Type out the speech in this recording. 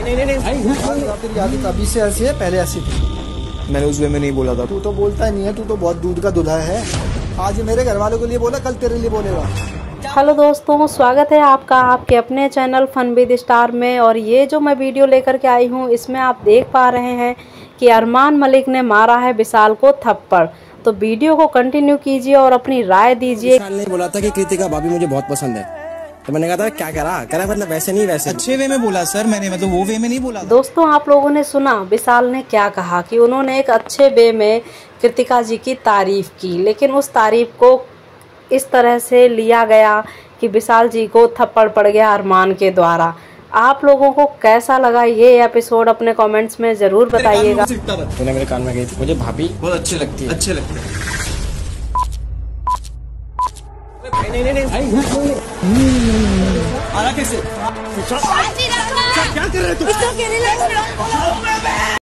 तेरी आदत अभी से ऐसी है, पहले ऐसी थी। मैंने उस वे में नहीं बोला था। तू तो बोलता ही नहीं है, तू तो बहुत दूध का दूल्हा है। आज मेरे घर वालों के लिए बोला, कल तेरे लिए बोलेगा। हेलो दोस्तों, स्वागत है आपका आपके अपने चैनल फन विद स्टार में। और ये जो मैं वीडियो लेकर के आई हूँ, इसमें आप देख पा रहे हैं कि अरमान मलिक ने मारा है विशाल को थप्पड़। तो वीडियो को कंटिन्यू कीजिए और अपनी राय दीजिए। विशाल ने बोला था कि कृतिका भाभी मुझे बहुत पसंद है, तो मैंने कहा था क्या करा मतलब वैसे नहीं, वैसे अच्छे वे में बोला सर मैंने, मतलब वो वे में नहीं बोला। दोस्तों, आप लोगों ने सुना विशाल ने क्या कहा कि उन्होंने एक अच्छे वे में कृतिका जी की तारीफ की, लेकिन उस तारीफ को इस तरह से लिया गया कि विशाल जी को थप्पड़ पड़ गया अरमान के द्वारा। आप लोगों को कैसा लगा ये एपिसोड अपने कमेंट्स में जरूर बताइएगा। तूने मेरे कान में गई थी, मुझे भाभी बहुत अच्छी लगती है, अच्छे लगते हैं। आरा कैसे? क्या कर रहे तू?